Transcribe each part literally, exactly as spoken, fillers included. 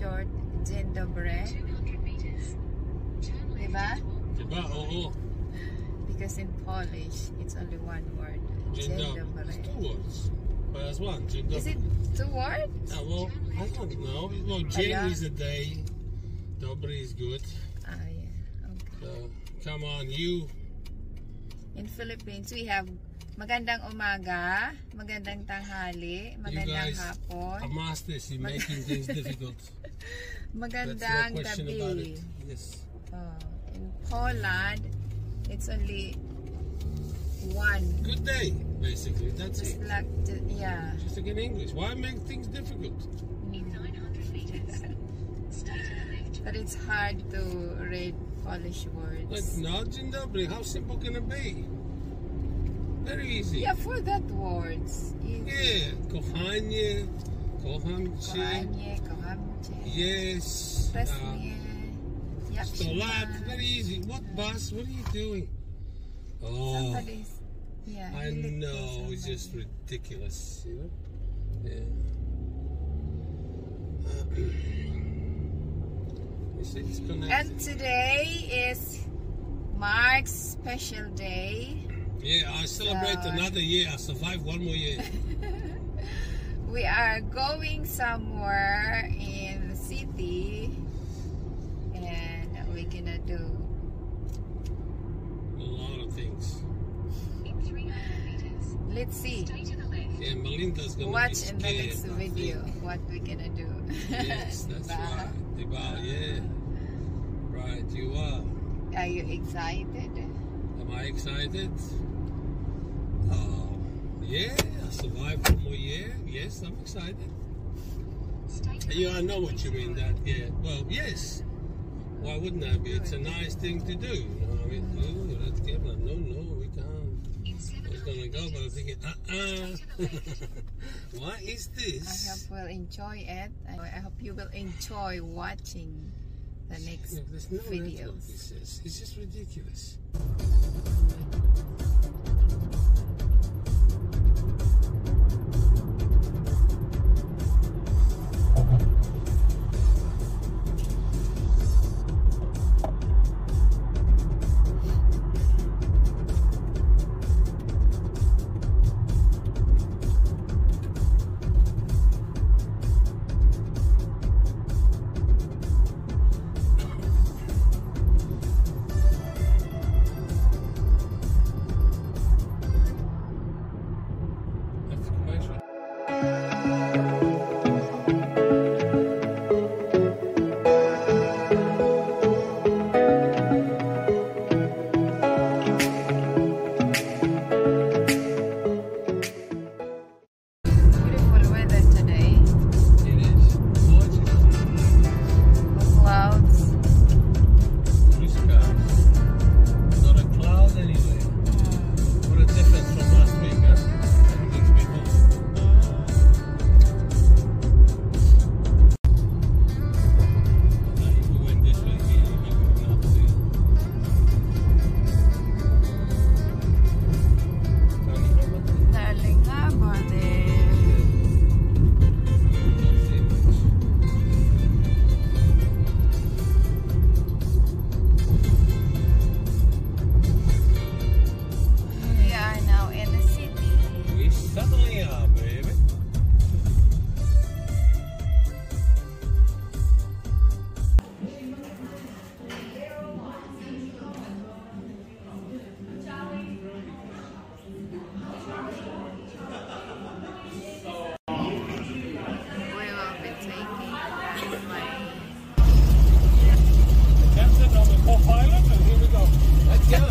short, Dzień dobry. Diba? Diba? Oo. Because in Polish, it's only one word. Dzień Dzień dobry. dobry. It's two words. But that's one. Dzień dobry. Is it two words? Ah, well, I don't know. Well, Dzień Hello? is a day. Dobry is good. Ah, yeah. Okay. So, come on, you. In Philippines, we have magandang umaga, magandang tanghali, magandang You guys hapon, are masters in making things difficult. magandang That's no question about gabi. it. Yes. Oh, in Poland, it's only one. Good day, basically. That's Just it. like, the- yeah. Just again English. Why make things difficult? But it's hard to read Polish Like, words. no, dzień dobry. How simple can it be? Very easy. Yeah, for that words. Easy. Yeah. Kochanie, kocham cię. Kochanie, kocham cię. Yes. Uh, Presnie. Jak się sto lat. ma. Very easy. What, boss? What are you doing? Oh, Somebody's, yeah. I he looked know. for It's just somebody. ridiculous, you know? Yeah. You see, it's connected. And today is Mark's special day. Yeah, I celebrate So- another year. I survived one more year. We are going somewhere in the city and we're gonna do A lot of things. let's see. Yeah, Melinda's gonna Watch be in the scared, next I video think. what we're gonna do. Yes, that's Diba? right. Diba, yeah. Right, you are. Are you excited? Am I excited? Oh, yeah, I survived one more year. Yes, I'm excited. Yeah, I know what you mean. That, yeah. Well, yes. Why wouldn't I be? It's a nice thing to do. You know what I mean? Oh, let's give them. No, no, we can't. I was gonna go, but I'm thinking, uh-uh. What is I this? hope we'll enjoy it. I hope you will enjoy watching the next Yeah, there's no network, videos. he says. It's just ridiculous. That's commercial. Beautiful weather today. It is gorgeous. The clouds. Blue skies. Not a cloud anywhere. What a difference from last week, huh? And weeks before. Now, if we went this way here, we would not see. Tiny Harbor. Darling harbor there. Don't see much. We are now in the city. We suddenly are, baby. We will be taking the plane. Captain on the co-pilot, and here we go. Let's go.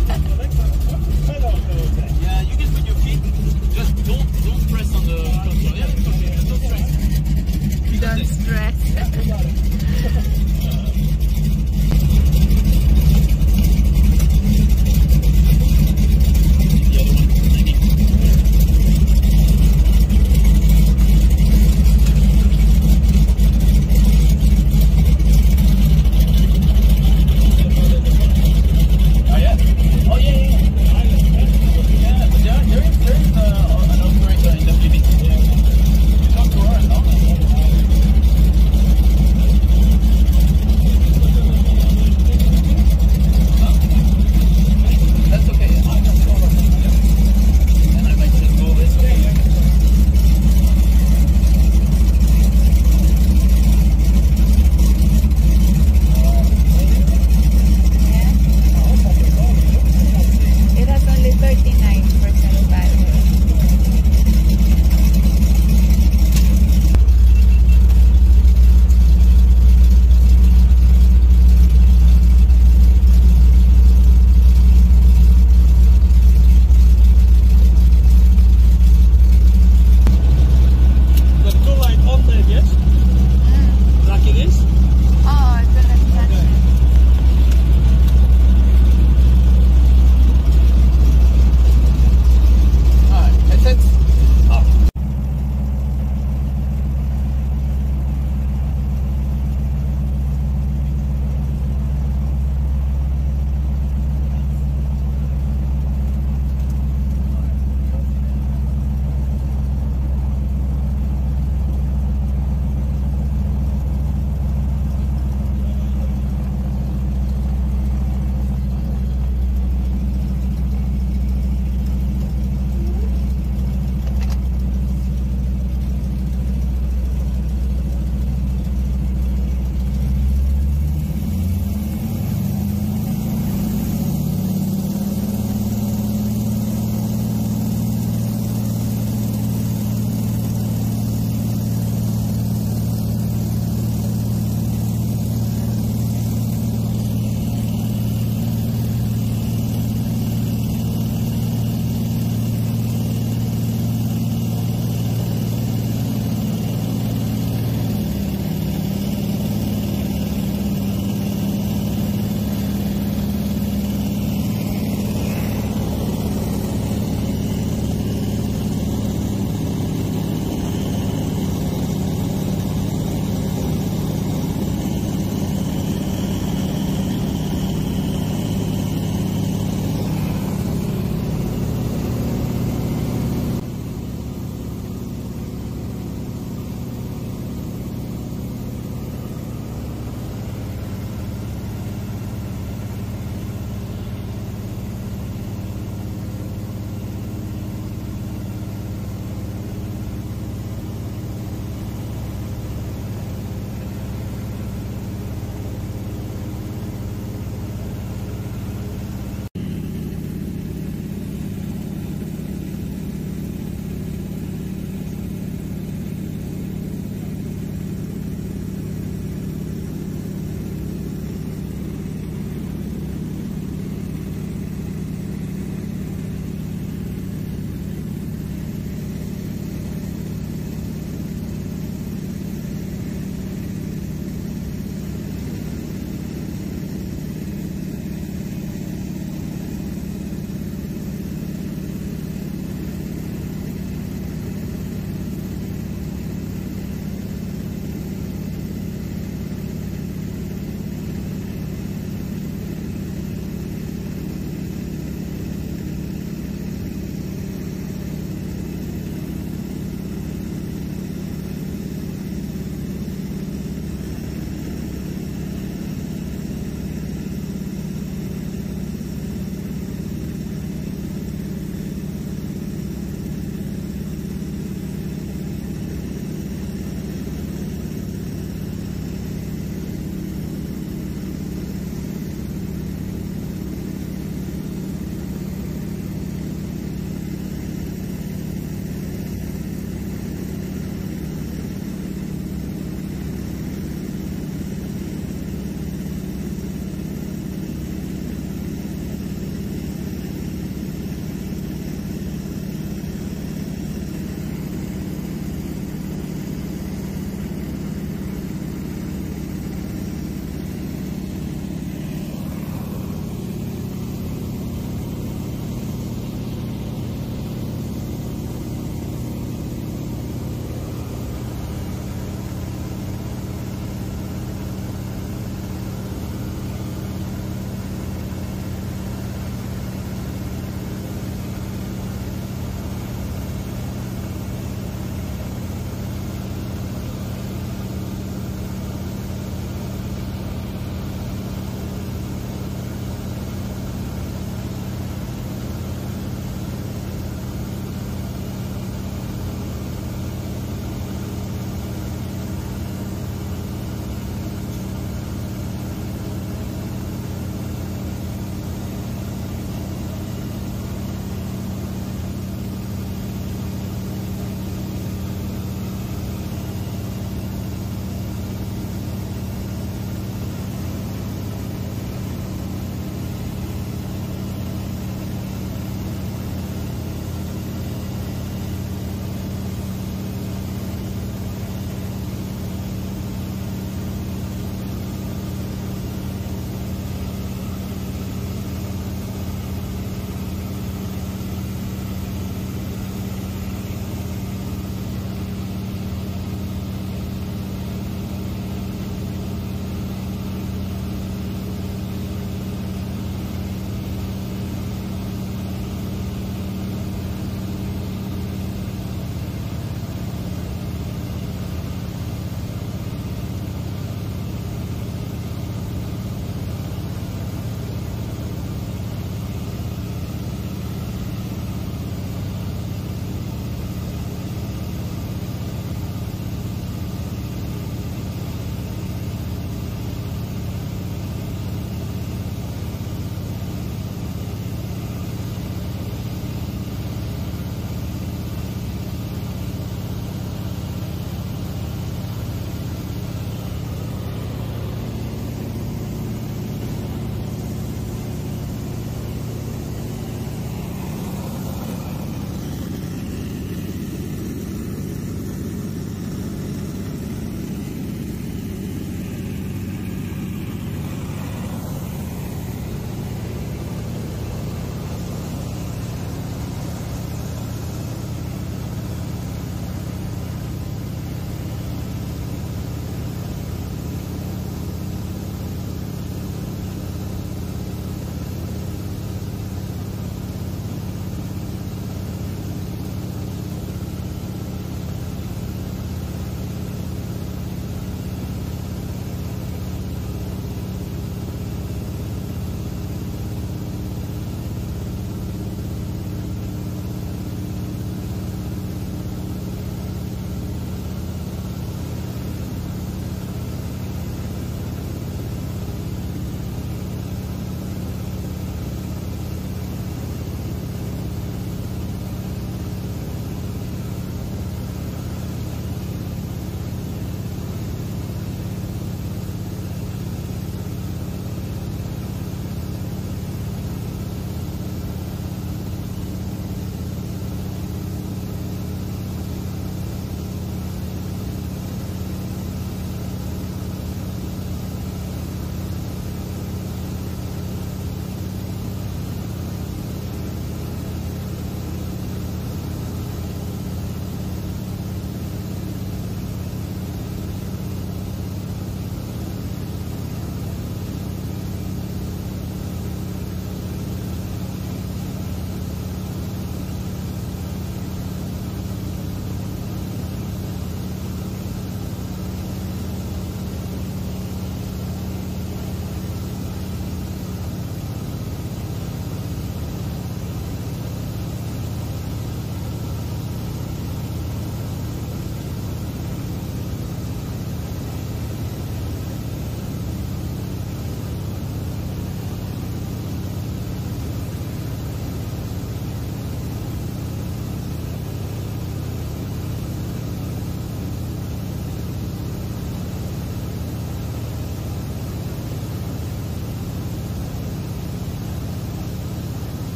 Yeah, you can put your feet. Just don't don't press on the control. Yeah, okay, don't press. Don't stress. The other one. Oh yeah. Oh yeah, yeah, yeah. Yeah, but there, there is, there is uh, an operator in the beginning. Yeah. You talk to her, no?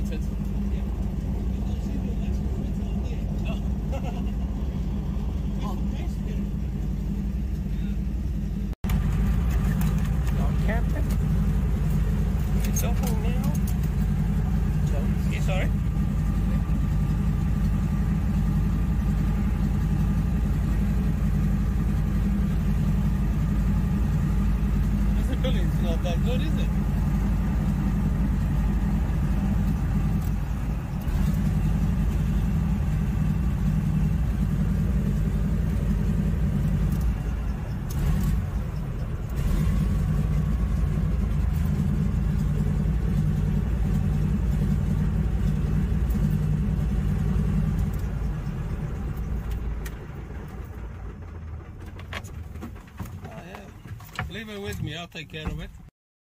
excited. Captain, it's open now. So, you sorry? Visibility's not that good, is it? Leave it with me, I'll take care of it.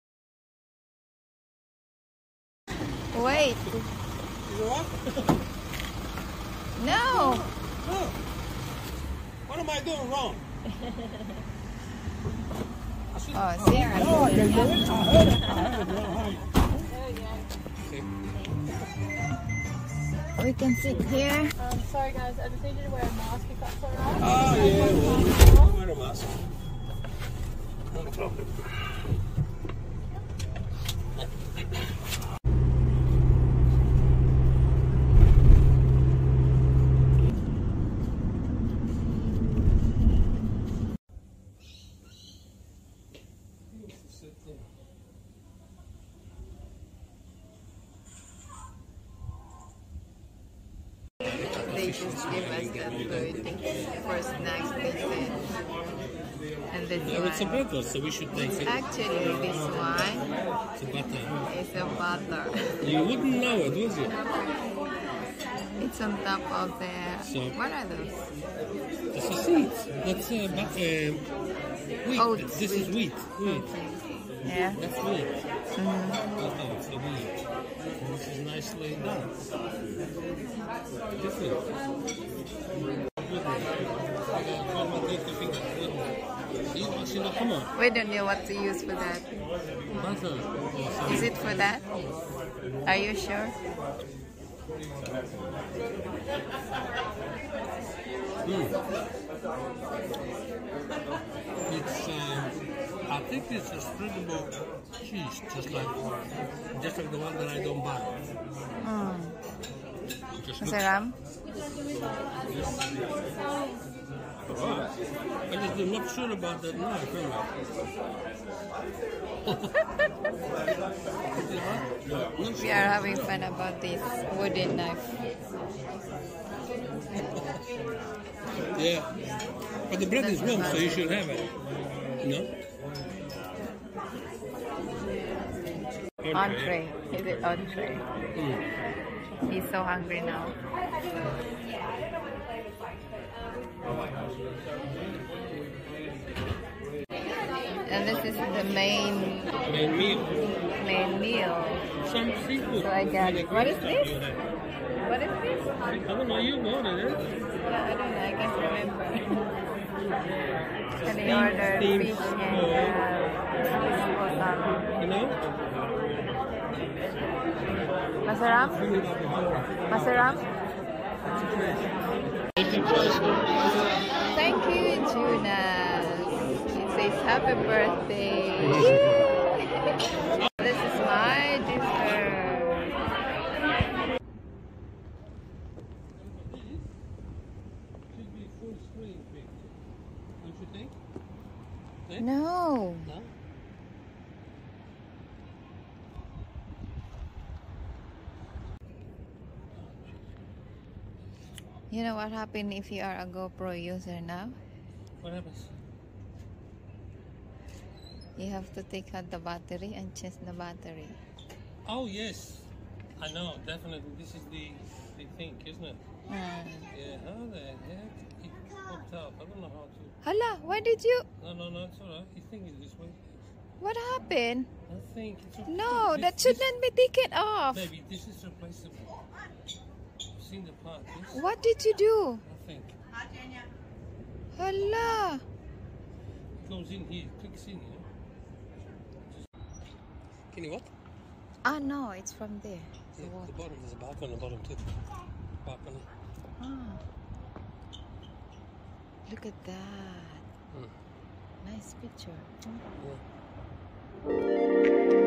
Wait. You know what? No. No. What am I doing wrong? Oh, Sarah. No, I can do it. I heard it. I heard it. No, We can sit here. Um, sorry guys, I just need you to wear a mask if that's alright. oh, yeah, well, wear a mask. No problem. They just give us the food for snacks, they said. And this No, it's a one. butter, so we should take it. Actually, this one It's a butter. is a butter. You wouldn't know it, would you? It's on top of the... So- What are those? It's a seed. That's uh, but, uh, wheat. Oh, this it's is wheat. wheat. Wheat. Yeah. That's wheat. Mm-hmm. Oh, it's a wheat. And this is nicely done. Different. See, now, come on. We don't know what to use for that. Butter. Is it for that? Are you sure? Mm. It's, uh, I think it's a spreadable cheese, just like, just like the one that I don't buy. Mm. It just looks- Masarap? Oh, I just am not sure about that knife, am I? We are having fun about this wooden knife. Yeah. But the bread is warm, so you should have it. No? Entree. Is it entree? Mm. He's so hungry now. And this is the main Main meal. main meal. Some seafood. So I got With a what is green this? stuff you have. What is this? I don't know, you ordered it. Yeah, I don't know. I can't remember. And they ordered Steamed fish squid. and uh, fish salad. You know? Masarap? Masarap? Thank you, Juna. It says happy birthday. This is my dessert. Should be full screen picture. Don't you think? Eh? No. No? You know what happens if you are a GoPro user now? What happens? You have to take out the battery and change the battery. Oh, yes. I know, definitely. This is the, the thing, isn't it? Hmm. Yeah, how the heck it popped out? I don't know how to. Hala, why did you? No, no, no, it's alright. You think it's this way? What happened? I think it's okay. No, This- that this- shouldn't be taken off. Maybe this is replaceable. I've seen the part. This, What did you do? I think. Hala. It goes in here, clicks in here. Just... Can you what? Ah, no, it's from there. So Yeah, what? the bottom, there's a balcony on the bottom too. Balcony. Ah. Look at that. Mm. Nice picture. Yeah.